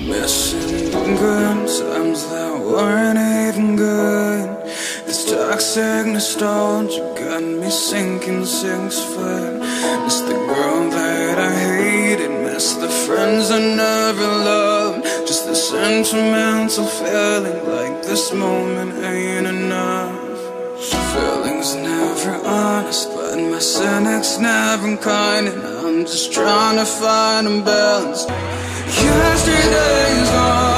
Missing the good times that weren't even good. This toxic nostalgia got me sinking 6 foot. Miss the girl that I hated, miss the friends I never loved. Just the sentimental feeling like this moment ain't enough. Feelings never honest, but my cynic's never kind, and I'm just trying to find a balance. Yesterday's gone.